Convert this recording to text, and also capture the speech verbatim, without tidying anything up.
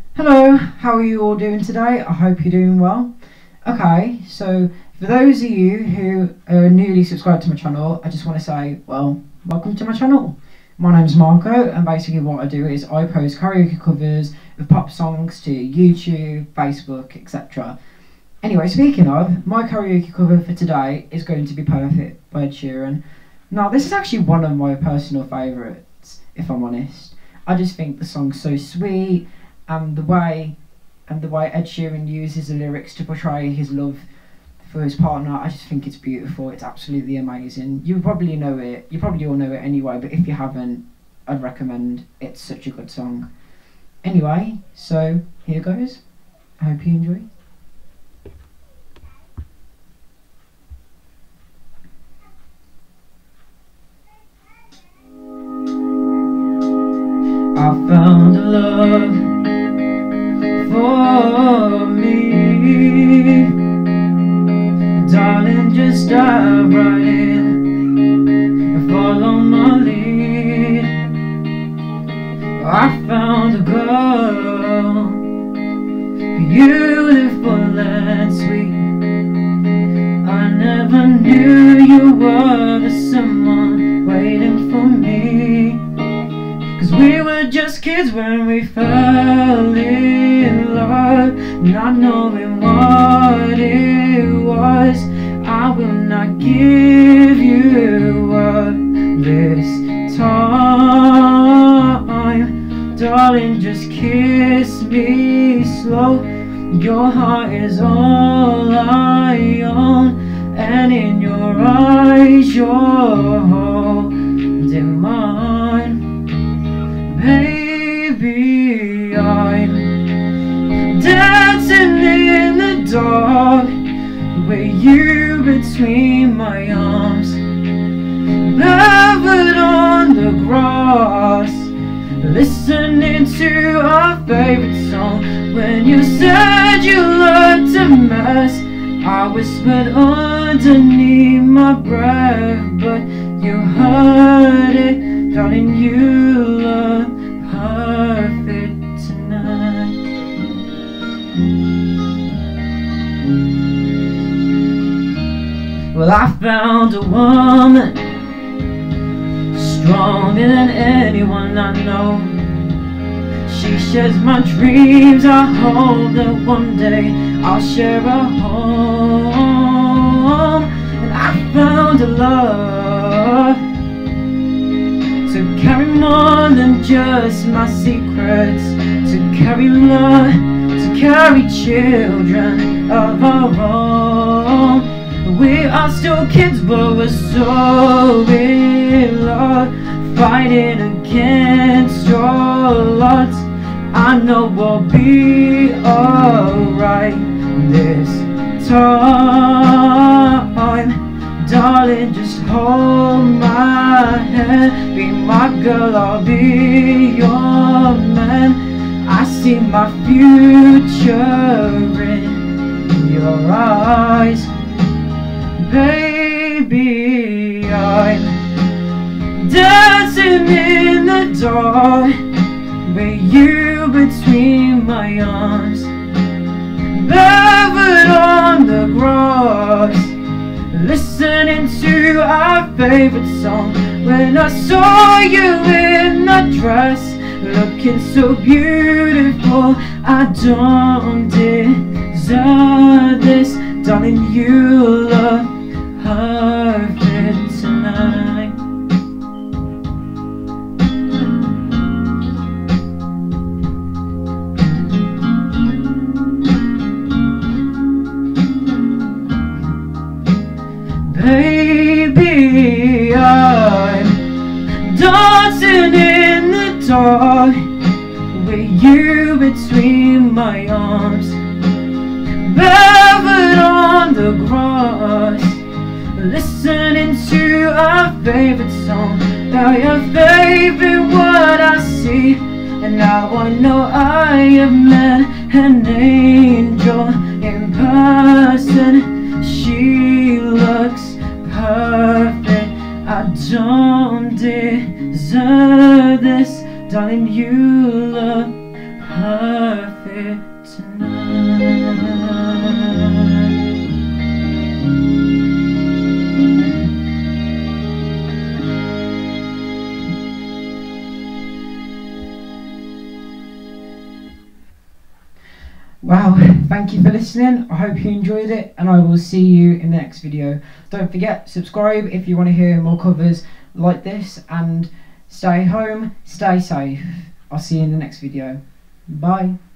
Hello, how are you all doing today? I hope you're doing well. Okay, so for those of you who are newly subscribed to my channel, I just want to say, well, welcome to my channel. My name's Marco, and basically what I do is I post karaoke covers of pop songs to YouTube, Facebook, et cetera. Anyway, speaking of, my karaoke cover for today is going to be Perfect by Ed Sheeran. Now, this is actually one of my personal favourites, if I'm honest. I just think the song's so sweet, and the way and the way Ed Sheeran uses the lyrics to portray his love for his partner, I just think it's beautiful. It's absolutely amazing. You probably know it. You probably all know it anyway, but if you haven't, I'd recommend. It's such a good song. Anyway, so here goes. I hope you enjoy. I found a love for me, darling, just dive right in and follow my lead. I found a girl, beautiful and sweet. I never knew you were the someone waiting for me, 'cause we were just kids when we fell in love, not knowing what it was. I will not give you up this time, darling, just kiss me slow. Your heart is all I own, and in your eyes you're holding mine. Baby, I'm dancing in the dark with you between my arms, barefoot on the grass, listening to our favorite song. When you said you learned to mess, I whispered underneath my breath, but you heard it. Darling, you look perfect tonight. Well, I found a woman stronger than anyone I know. She shares my dreams. I hope that one day I'll share a home. And I found a love to carry more than just my secrets, to carry love, to carry children of our own. We are still kids, but we're so in love, fighting against your odds. I know we'll be alright this time, darling, just hold my hand. Be my girl, I'll be your man. I see my future in your eyes. Baby, I'm dancing in the dark with you between my arms, barefoot on the grass, listening to our favorite song. When I saw you in that dress, looking so beautiful, I don't deserve this. Darling, you look perfect tonight. Baby, I'm dancing in the dark with you between my arms, barefoot on the grass, listening to our favorite song. Now your favorite word I see, and now I know I have met an angel in person. She looks perfect. I don't deserve this. Darling, you look perfect. it tonight. Wow, thank you for listening. I hope you enjoyed it, and I will see you in the next video. Don't forget, subscribe if you want to hear more covers like this, and stay home, stay safe. I'll see you in the next video. Bye.